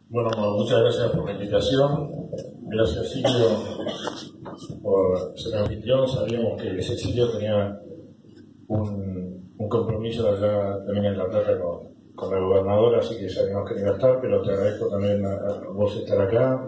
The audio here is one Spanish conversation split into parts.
Bueno, muchas gracias por la invitación. Gracias, Silvio, por ser anfitrión. Sabíamos que Cecilio tenía un compromiso allá también en La Plata con la gobernadora, así que sabíamos que no iba a estar, pero te agradezco también a vos estar acá.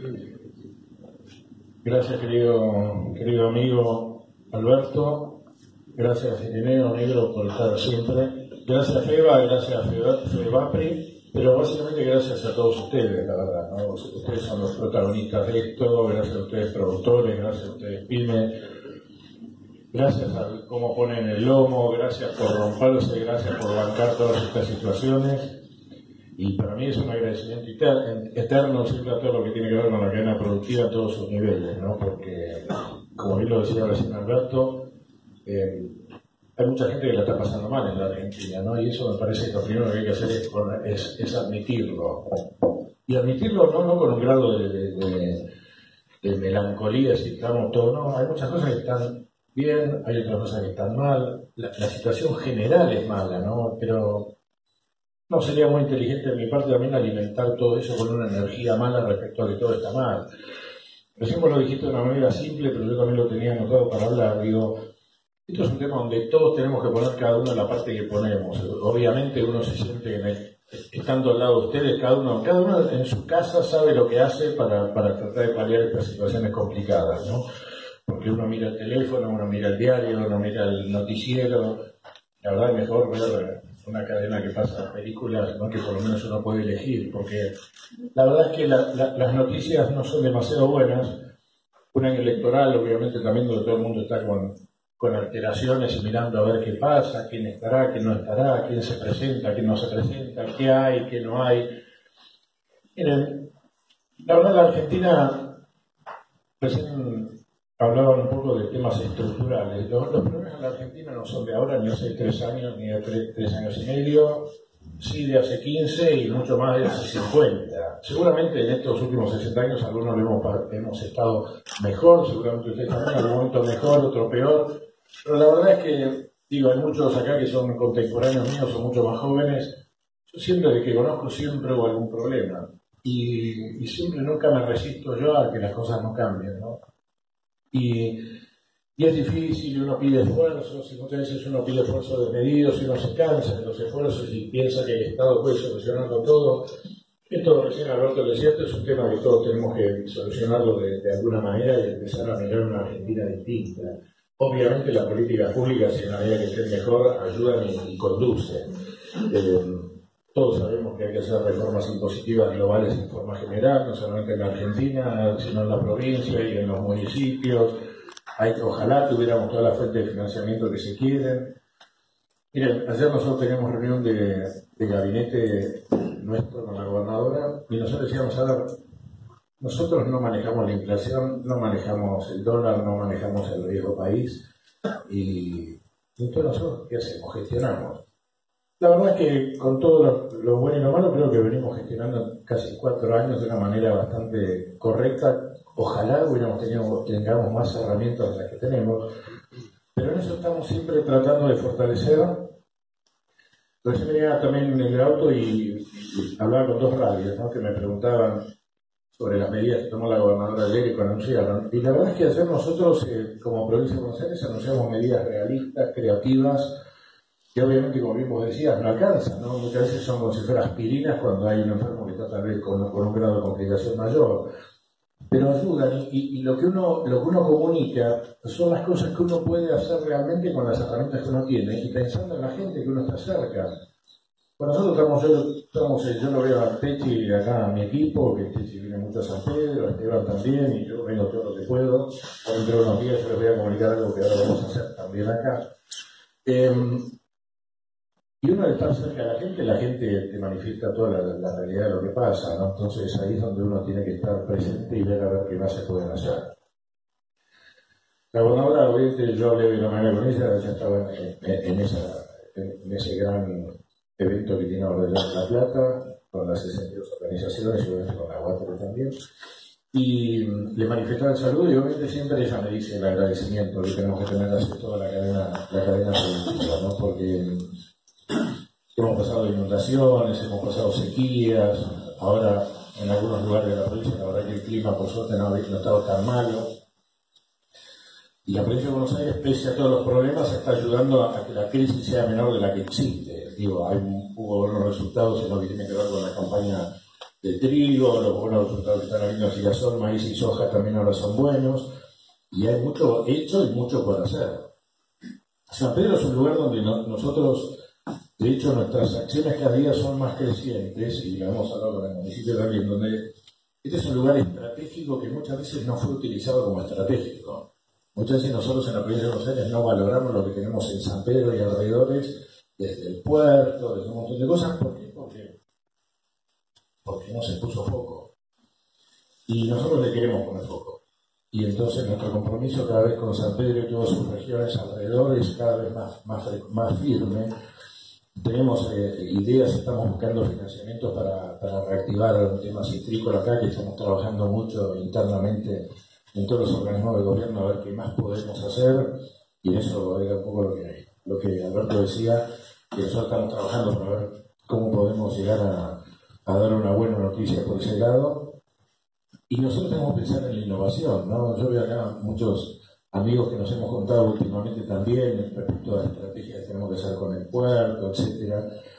Gracias, querido amigo Alberto. Gracias, Irineo Negro, por estar siempre. Gracias, Feba, gracias, Febapri. Pero básicamente gracias a todos ustedes, la verdad, ¿no? Ustedes son los protagonistas de esto, gracias a ustedes productores, gracias a ustedes pymes, gracias a cómo ponen el lomo, gracias por romperse, gracias por bancar todas estas situaciones. Y para mí es un agradecimiento eterno siempre a todo lo que tiene que ver con la cadena productiva a todos sus niveles, ¿no? Porque, como bien lo decía recién Alberto, hay mucha gente que la está pasando mal en la Argentina, ¿no? Y eso me parece que lo primero que hay que hacer es admitirlo. Y admitirlo no con un grado de melancolía, si estamos todos, no. Hay muchas cosas que están bien, hay otras cosas que están mal. La situación general es mala, ¿no? Pero no sería muy inteligente de mi parte también alimentar todo eso con una energía mala respecto a que todo está mal. Recién vos lo dijiste de una manera simple, pero yo también lo tenía anotado para hablar, digo. Esto es un tema donde todos tenemos que poner cada uno la parte que ponemos. Obviamente uno se siente, estando al lado de ustedes, cada uno en su casa sabe lo que hace para tratar de paliar estas situaciones complicadas, ¿no? Porque uno mira el teléfono, uno mira el diario, uno mira el noticiero. La verdad es mejor ver una cadena que pasa películas, ¿no? Que por lo menos uno puede elegir, porque la verdad es que las noticias no son demasiado buenas. Un año electoral, obviamente, también donde todo el mundo está con alteraciones y mirando a ver qué pasa, quién estará, quién no estará, quién se presenta, quién no se presenta, qué hay, qué no hay. Miren, la verdad la Argentina, recién hablaban un poco de temas estructurales. Los problemas en la Argentina no son de ahora, ni hace 3 años, ni de 3 años y medio, sí de hace 15 y mucho más de hace 50. Seguramente en estos últimos 60 años algunos hemos estado mejor, seguramente ustedes también, en algún momento mejor, otro peor. Pero la verdad es que, digo, hay muchos acá que son contemporáneos míos, son mucho más jóvenes. Yo siempre, de que conozco, siempre hubo algún problema. Y siempre nunca me resisto yo a que las cosas no cambien, ¿no? Y es difícil, uno pide esfuerzos, y muchas veces uno pide esfuerzos desmedidos, y uno se cansa de los esfuerzos y piensa que el Estado puede solucionarlo todo. Esto, recién Alberto decía, esto es un tema que todos tenemos que solucionarlo de alguna manera y empezar a mirar una Argentina distinta. Obviamente las políticas públicas, en la medida que estén mejor, ayudan y conducen. Todos sabemos que hay que hacer reformas impositivas globales en forma general, no solamente en la Argentina, sino en la provincia y en los municipios. Ojalá tuviéramos todas las fuentes de financiamiento que se quieren. Miren, ayer nosotros teníamos reunión de gabinete nuestro con la gobernadora y nosotros decíamos, a ver, nosotros no manejamos la inflación, no manejamos el dólar, no manejamos el riesgo país y entonces nosotros, ¿qué hacemos? Gestionamos. La verdad es que con todo lo bueno y lo malo creo que venimos gestionando casi 4 años de una manera bastante correcta. Ojalá tengamos más herramientas de las que tenemos, pero en eso estamos siempre tratando de fortalecer. Recién venía también en el auto y hablaba con 2 radios, ¿no? Que me preguntaban sobre las medidas que tomó la gobernadora ayer y que anunciaron. Y la verdad es que ayer nosotros, como provincia de Buenos Aires, anunciamos medidas realistas, creativas, que obviamente, como bien vos decías, no alcanzan, ¿no? Muchas veces son como si fueran aspirinas cuando hay un enfermo que está tal vez con un grado de complicación mayor. Pero ayudan y lo que uno comunica son las cosas que uno puede hacer realmente con las herramientas que uno tiene y pensando en la gente que uno está cerca. Bueno, nosotros yo lo veo a Techi acá, a mi equipo, que Techi viene mucho a San Pedro, a Esteban también, y yo vengo todo lo que puedo. Dentro de unos días yo les voy a comunicar algo que ahora vamos a hacer también acá. Y uno al estar cerca de la gente te manifiesta toda la realidad de lo que pasa, ¿no? Entonces ahí es donde uno tiene que estar presente y ver a ver qué más se pueden hacer. La gobernadora, obviamente, yo hablé de la manera con ella estaba en ese gran evento que tiene ahora en La Plata, con las 62 organizaciones y obviamente con la UATRO también. Y le manifestaba el saludo y obviamente siempre ella me dice el agradecimiento que tenemos que tener hacia toda la cadena productiva, ¿no? Porque hemos pasado inundaciones, hemos pasado sequías, ahora en algunos lugares de la provincia. La verdad que el clima, por suerte, no ha estado tan malo. Y la provincia de Buenos Aires, pese a todos los problemas, está ayudando a que la crisis sea menor de la que existe. Digo, hubo buenos resultados en lo que tiene que ver con la campaña de trigo, los buenos resultados que están habiendo en girasol, maíz y soja también ahora son buenos, y hay mucho hecho y mucho por hacer. San Pedro es un lugar donde nosotros, de hecho, nuestras acciones cada día son más crecientes, y lo hemos hablado con el municipio también, donde este es un lugar estratégico que muchas veces no fue utilizado como estratégico. Muchas veces nosotros en la provincia de Buenos Aires no valoramos lo que tenemos en San Pedro y alrededores, desde el puerto, desde un montón de cosas. ¿Por qué? Porque no se puso foco. Y nosotros le queremos poner foco. Y entonces nuestro compromiso cada vez con San Pedro y todas sus regiones alrededor es cada vez más firme. Tenemos ideas, estamos buscando financiamientos para reactivar un tema citrícola acá, que estamos trabajando mucho internamente en todos los organismos de gobierno a ver qué más podemos hacer, y eso era un poco lo que Alberto decía, que nosotros estamos trabajando para ver cómo podemos llegar a dar una buena noticia por ese lado. Y nosotros tenemos que pensar en la innovación, ¿no? Yo veo acá muchos amigos que nos hemos contado últimamente también respecto a las estrategias que tenemos que hacer con el puerto, etcétera.